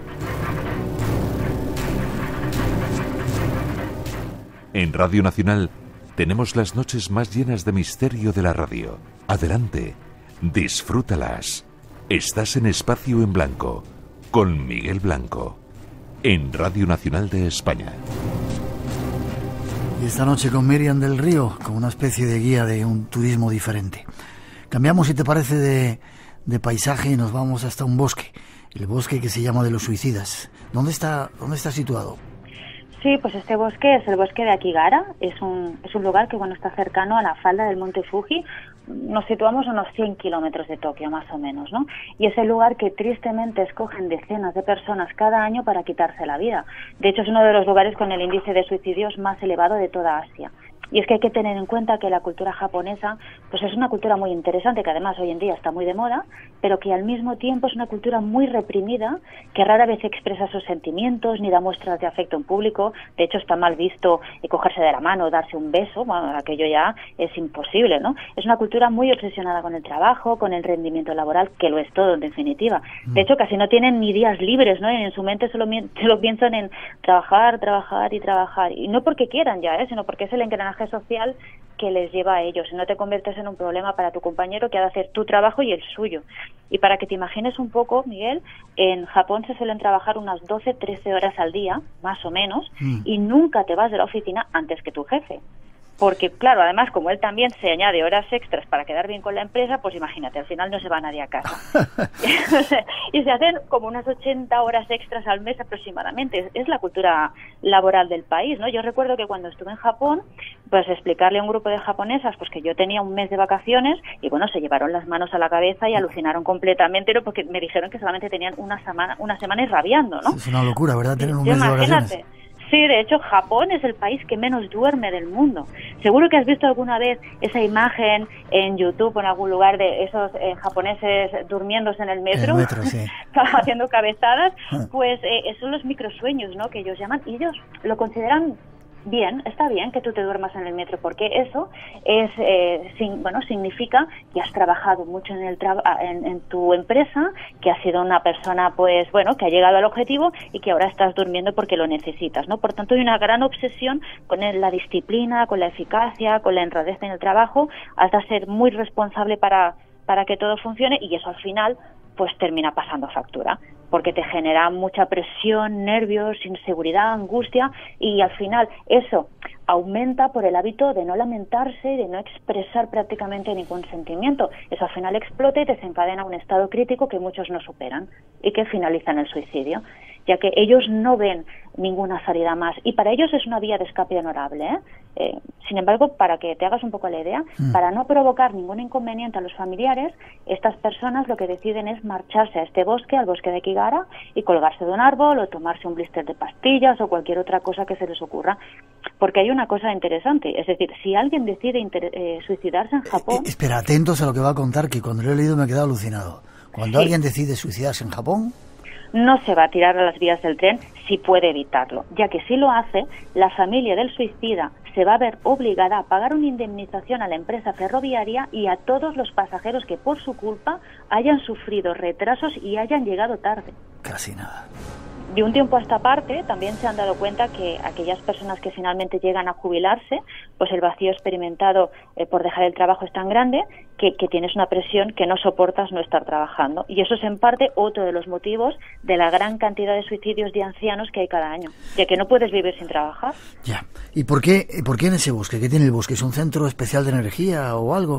En Radio Nacional tenemos las noches más llenas de misterio de la radio. Adelante, disfrútalas. Estás en Espacio en Blanco, con Miguel Blanco, en Radio Nacional de España. Y esta noche con Miriam del Río, con una especie de guía de un turismo diferente. Cambiamos, si te parece, de, de paisaje y nos vamos hasta un bosque. El bosque que se llama de los suicidas. ¿Dónde está, dónde está situado? Sí, pues este bosque es el bosque de Akigara. Es un, es un lugar que, bueno, está cercano a la falda del monte Fuji. Nos situamos a unos cien kilómetros de Tokio, más o menos, ¿no? Y es el lugar que tristemente escogen decenas de personas cada año para quitarse la vida. De hecho, es uno de los lugares con el índice de suicidios más elevado de toda Asia. Y es que hay que tener en cuenta que la cultura japonesa pues es una cultura muy interesante, que además hoy en día está muy de moda, pero que al mismo tiempo es una cultura muy reprimida, que rara vez expresa sus sentimientos ni da muestras de afecto en público. De hecho, está mal visto cogerse de la mano, darse un beso, bueno, aquello ya es imposible, ¿no? Es una cultura muy obsesionada con el trabajo, con el rendimiento laboral, que lo es todo, en definitiva. De hecho, casi no tienen ni días libres, ¿no? En su mente solo, solo piensan en trabajar, trabajar y trabajar. Y no porque quieran ya, ¿eh? Sino porque es el engranaje social que les lleva a ellos. Si no te conviertes en un problema para tu compañero que ha de hacer tu trabajo y el suyo. Y para que te imagines un poco, Miguel, en Japón se suelen trabajar unas doce, trece horas al día, más o menos, mm. y nunca te vas de la oficina antes que tu jefe. Porque, claro, además, como él también se añade horas extras para quedar bien con la empresa, pues imagínate, al final no se va nadie a casa. Y se hacen como unas ochenta horas extras al mes aproximadamente. Es, es la cultura laboral del país, ¿no? Yo recuerdo que cuando estuve en Japón, pues explicarle a un grupo de japonesas pues que yo tenía un mes de vacaciones y, bueno, se llevaron las manos a la cabeza y alucinaron completamente, ¿no? Porque me dijeron que solamente tenían una semana, una semana y rabiando, ¿no? Es una locura, ¿verdad? Tener un mes de vacaciones. Sí, de hecho, Japón es el país que menos duerme del mundo. Seguro que has visto alguna vez esa imagen en YouTube o en algún lugar de esos eh, japoneses durmiéndose en el metro, el metro sí. haciendo cabezadas. Pues eh, son los microsueños, ¿no?, que ellos llaman, y ellos lo consideran bien, está bien que tú te duermas en el metro, porque eso es, eh, sin, bueno, significa que has trabajado mucho en el tra- en, en tu empresa, que has sido una persona, pues, bueno, que ha llegado al objetivo y que ahora estás durmiendo porque lo necesitas, ¿no? Por tanto, hay una gran obsesión con el, la disciplina, con la eficacia, con la honradez en el trabajo. Has de ser muy responsable para, para que todo funcione, y eso al final pues termina pasando factura. porque te genera mucha presión, nervios, inseguridad, angustia, y al final eso aumenta por el hábito de no lamentarse y de no expresar prácticamente ningún sentimiento. Eso al final explota y desencadena un estado crítico que muchos no superan y que finaliza en el suicidio, ya que ellos no ven ninguna salida más, y para ellos es una vía de escape honorable, ¿eh? Eh, sin embargo, para que te hagas un poco la idea, mm. para no provocar ningún inconveniente a los familiares, estas personas lo que deciden es marcharse a este bosque, al bosque de Kigara, y colgarse de un árbol o tomarse un blister de pastillas o cualquier otra cosa que se les ocurra. Porque hay una cosa interesante, es decir, si alguien decide inter- eh, suicidarse en Japón... Eh, espera, atentos a lo que va a contar, que cuando lo he leído me he quedado alucinado. Cuando sí. alguien decide suicidarse en Japón... no se va a tirar a las vías del tren si puede evitarlo, ya que si lo hace, la familia del suicida se va a ver obligada a pagar una indemnización a la empresa ferroviaria y a todos los pasajeros que por su culpa hayan sufrido retrasos y hayan llegado tarde. Casi nada. De un tiempo a esta parte también se han dado cuenta que aquellas personas que finalmente llegan a jubilarse, pues el vacío experimentado eh, por dejar el trabajo es tan grande que, que tienes una presión que no soportas no estar trabajando. Y eso es en parte otro de los motivos de la gran cantidad de suicidios de ancianos que hay cada año, ya que no puedes vivir sin trabajar. Ya. ¿Y por qué, por qué en ese bosque? ¿Qué tiene el bosque? ¿Es un centro especial de energía o algo?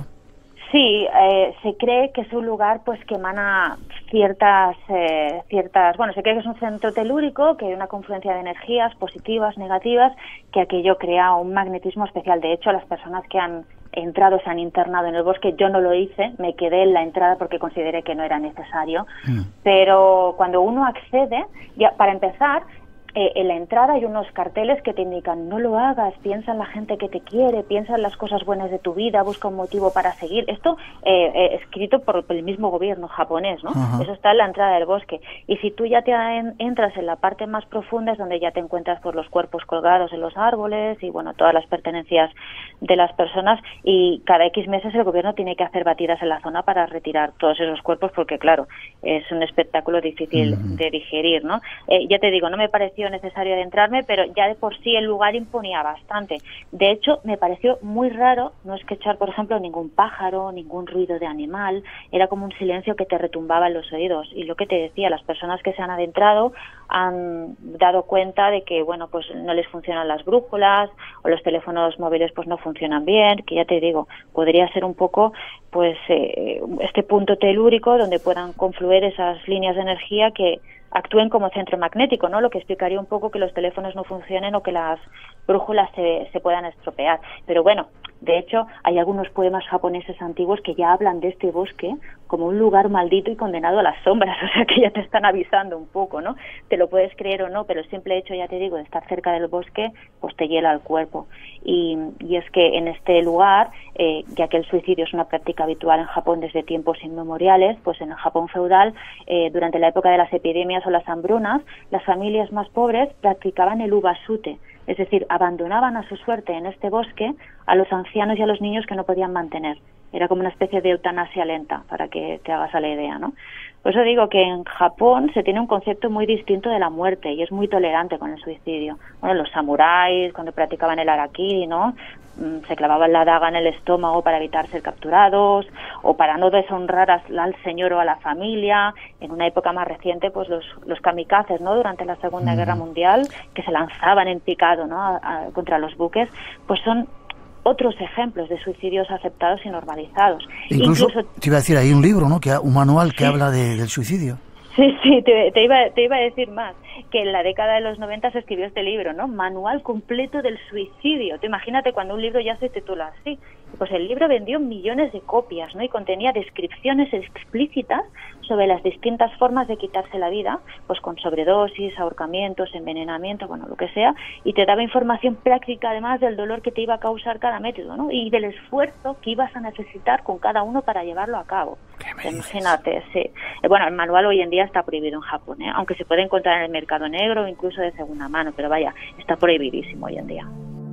Sí, eh, se cree que es un lugar pues que emana ciertas, eh, ciertas, bueno, se cree que es un centro telúrico, que hay una confluencia de energías positivas, negativas, que aquello crea un magnetismo especial. De hecho, las personas que han entrado, se han internado en el bosque, yo no lo hice, me quedé en la entrada porque consideré que no era necesario, mm. pero cuando uno accede, ya para empezar, Eh, en la entrada hay unos carteles que te indican no lo hagas, piensa en la gente que te quiere, piensa en las cosas buenas de tu vida, busca un motivo para seguir. Esto eh, eh, escrito por el mismo gobierno japonés, ¿no? Uh-huh. Eso está en la entrada del bosque. Y si tú ya te en, entras en la parte más profunda es donde ya te encuentras por los cuerpos colgados en los árboles y bueno, todas las pertenencias de las personas, y cada X meses el gobierno tiene que hacer batidas en la zona para retirar todos esos cuerpos porque claro, es un espectáculo difícil uh-huh. de digerir, ¿no? Eh, ya te digo, no me pareció necesario adentrarme, pero ya de por sí el lugar imponía bastante. De hecho, me pareció muy raro no escuchar, por ejemplo, ningún pájaro, ningún ruido de animal. Era como un silencio que te retumbaba en los oídos. Y lo que te decía, las personas que se han adentrado han dado cuenta de que, bueno, pues no les funcionan las brújulas o los teléfonos móviles pues no funcionan bien, que ya te digo, podría ser un poco pues eh, este punto telúrico donde puedan confluir esas líneas de energía que actúen como centro magnético, ¿no? Lo que explicaría un poco que los teléfonos no funcionen o que las brújulas se, se puedan estropear. Pero bueno, de hecho, hay algunos poemas japoneses antiguos que ya hablan de este bosque como un lugar maldito y condenado a las sombras, o sea que ya te están avisando un poco, ¿no? Te lo puedes creer o no, pero el simple hecho, ya te digo, de estar cerca del bosque, pues te hiela el cuerpo. Y, y es que en este lugar, eh, ya que el suicidio es una práctica habitual en Japón desde tiempos inmemoriales, pues en el Japón feudal, eh, durante la época de las epidemias o las hambrunas, las familias más pobres practicaban el ubasute, es decir, abandonaban a su suerte en este bosque a los ancianos y a los niños que no podían mantener. Era como una especie de eutanasia lenta, para que te hagas a la idea, ¿no? Por eso digo que en Japón se tiene un concepto muy distinto de la muerte y es muy tolerante con el suicidio. Bueno, los samuráis, cuando practicaban el harakiri, ¿no? Se clavaban la daga en el estómago para evitar ser capturados o para no deshonrar al señor o a la familia. En una época más reciente, pues los, los kamikazes, ¿no? Durante la Segunda mm. Guerra Mundial, que se lanzaban en picado, ¿no? A, a, contra los buques, pues son otros ejemplos de suicidios aceptados y normalizados. Incluso, Incluso te iba a decir, hay un libro, ¿no? Que un manual que sí. habla de, del suicidio. Sí, sí, te, te, iba, te iba a decir más, que en la década de los noventa se escribió este libro, ¿no? Manual completo del suicidio. Tú imagínate cuando un libro ya se titula así. Pues el libro vendió millones de copias, ¿no? Y contenía descripciones explícitas sobre las distintas formas de quitarse la vida, pues con sobredosis, ahorcamientos, envenenamiento, bueno, lo que sea, y te daba información práctica además del dolor que te iba a causar cada método, ¿no? Y del esfuerzo que ibas a necesitar con cada uno para llevarlo a cabo. Imagínate, sí. Bueno, el manual hoy en día está prohibido en Japón, ¿eh? Aunque se puede encontrar en el mercado negro, incluso de segunda mano, pero vaya, está prohibidísimo hoy en día.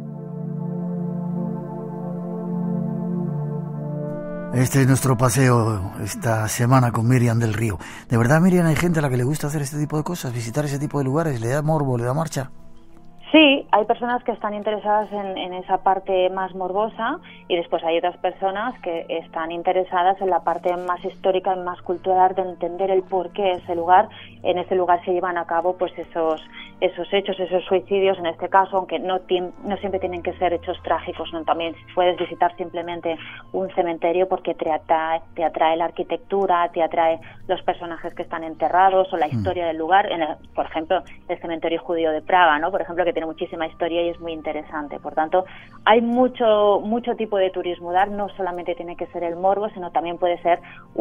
Este es nuestro paseo esta semana con Miriam del Río. De verdad, Miriam, hay gente a la que le gusta hacer este tipo de cosas, visitar ese tipo de lugares, le da morbo, le da marcha. Sí, hay personas que están interesadas en, en esa parte más morbosa y después hay otras personas que están interesadas en la parte más histórica y más cultural de entender el por qué ese lugar, en ese lugar se llevan a cabo pues esos esos hechos, esos suicidios en este caso, aunque no, no siempre tienen que ser hechos trágicos, ¿no? También puedes visitar simplemente un cementerio porque te atrae, te atrae la arquitectura, te atrae los personajes que están enterrados o la historia mm. del lugar, en el, por ejemplo, el cementerio judío de Praga, ¿no? Por ejemplo, que tiene muchísima historia y es muy interesante. Por tanto, hay mucho mucho tipo de turismo dar, no solamente tiene que ser el morbo, sino también puede ser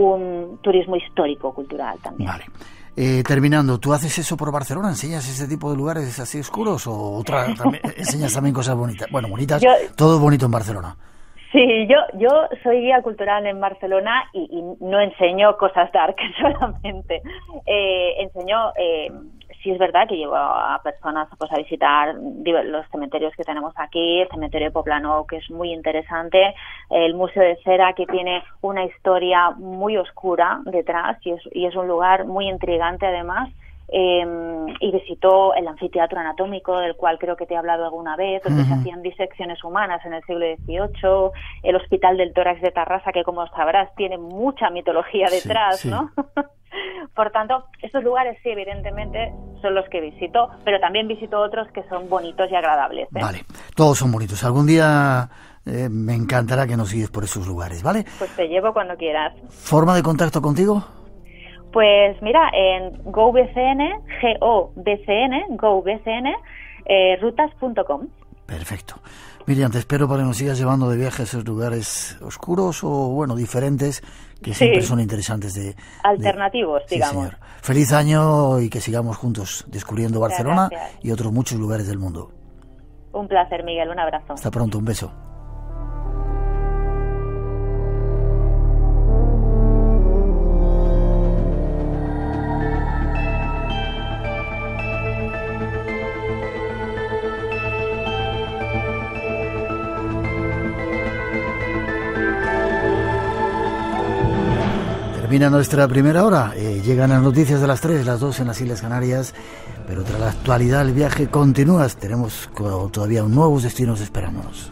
un turismo histórico, cultural también. Vale. Eh, terminando, ¿tú haces eso por Barcelona? ¿Enseñas ese tipo de lugares así oscuros o otra, también, enseñas también cosas bonitas? Bueno, bonitas, yo, todo bonito en Barcelona. Sí, yo yo soy guía cultural en Barcelona y, y no enseño cosas dark solamente. Eh, enseño, eh, sí es verdad que llevo a personas pues, a visitar los cementerios que tenemos aquí, el cementerio de Poblenou, que es muy interesante, el Museo de Cera, que tiene una historia muy oscura detrás y es, y es un lugar muy intrigante además. Eh, y visitó el anfiteatro anatómico, del cual creo que te he hablado alguna vez, donde uh-huh. se hacían disecciones humanas en el siglo dieciocho, el Hospital del Tórax de Tarrasa, que como sabrás tiene mucha mitología detrás, sí, sí. ¿no? Por tanto, estos lugares sí, evidentemente, son los que visito, pero también visito otros que son bonitos y agradables, ¿eh? Vale, todos son bonitos. Algún día eh, me encantará que nos guíes por esos lugares, ¿vale? Pues te llevo cuando quieras. ¿Forma de contacto contigo? Pues mira, en GoBCN, G O B C N, GoBCN, eh, rutas punto com. Perfecto. Miriam, te espero para que nos sigas llevando de viaje a esos lugares oscuros o, bueno, diferentes, que siempre sí. son interesantes de... Alternativos, de... digamos. Sí, señor. Feliz año y que sigamos juntos descubriendo Barcelona Gracias. Y otros muchos lugares del mundo. Un placer, Miguel, un abrazo. Hasta pronto, un beso. Termina nuestra primera hora, eh, llegan las noticias de las tres, las dos en las Islas Canarias, pero tras la actualidad el viaje continúa, tenemos todavía nuevos destinos esperándonos.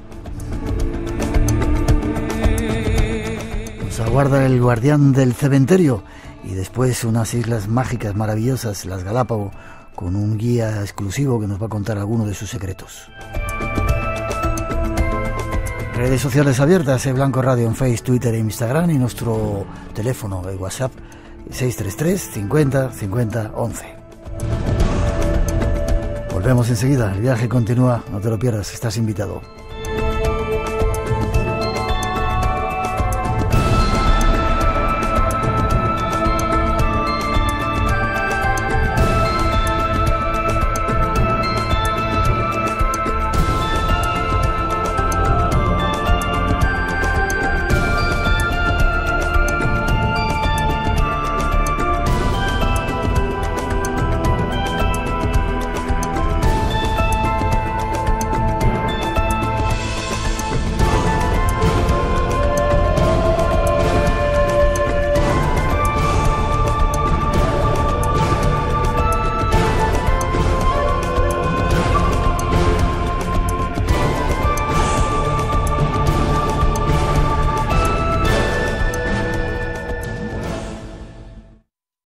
Nos aguarda el guardián del cementerio y después unas islas mágicas maravillosas, las Galápagos, con un guía exclusivo que nos va a contar algunos de sus secretos. Redes sociales abiertas, eh, Blanco Radio en Facebook, Twitter e Instagram y nuestro teléfono de WhatsApp seis tres tres, cincuenta, cincuenta, once. Volvemos enseguida, el viaje continúa, no te lo pierdas, estás invitado.